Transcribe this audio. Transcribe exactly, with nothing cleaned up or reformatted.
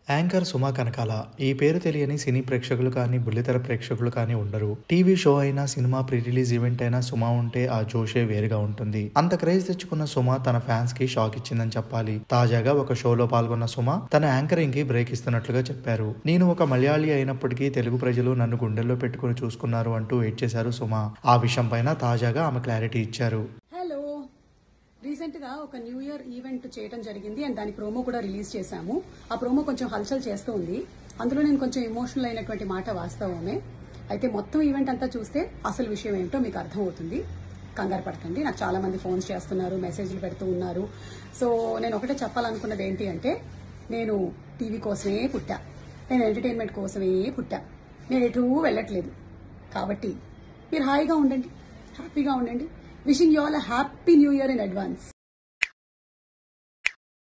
Anchor సుమా కనకాల ఈ పేరు తెలియని సినీ ప్రేక్షకులు కానీ బుల్లితెర ప్రేక్షకులు కానీ ఉండరు. టీవీ షో అయినా సినిమా ప్రీ రిలీజ్ ఈవెంట్ అయినా సుమా ఉంటే ఆ జోషే వేరుగా ఉంటుంది. అంత క్రేజ్ తెచ్చుకున్న సుమా తన ఫ్యాన్స్ కి షాక్ ఇచ్చిందని చెప్పాలి. తాజాగా ఒక షోలో పాల్గొన్న సుమా తన యాంకరింగ్ కి బ్రేక్ ఇస్తున్నట్లుగా చెప్పారు. నేను ఒక మలయాళీ అయినప్పటికీ తెలుగు ప్రజలు నన్ను గుండెల్లో పెట్టుకుని చూసుకున్నారు అంటూ వెయిట్ చేశారు సుమా. ఆ విషయం పైన తాజాగా ఆమె క్లారిటీ ఇచ్చారు. రీసెంట్ గా ఒక న్యూ ఇయర్ ఈవెంట్ చేయడం జరిగింది అండ్ దాని ప్రోమో కూడా రిలీజ్ చేశాము. ఆ ప్రోమో కొంచెం హల్చల్ చేస్తూ ఉంది. అందులో నేను కొంచెం ఎమోషనల్ అయినటువంటి మాట వాస్తవమే. అయితే మొత్తం ఈవెంట్ అంతా చూస్తే అసలు విషయం ఏంటో మీకు అర్థమవుతుంది. కంగారు పడకండి. నాకు చాలా మంది ఫోన్స్ చేస్తున్నారు, మెసేజ్లు పెడుతూ ఉన్నారు. సో నేను ఒకటే చెప్పాలనుకున్నది ఏంటి అంటే, నేను టీవీ కోసమే పుట్టా, నేను ఎంటర్టైన్మెంట్ కోసమే పుట్టా, నేను ఎటూ వెళ్ళట్లేదు. కాబట్టి మీరు హాయిగా ఉండండి, హ్యాపీగా ఉండండి. Wishing you all a happy new year in advance.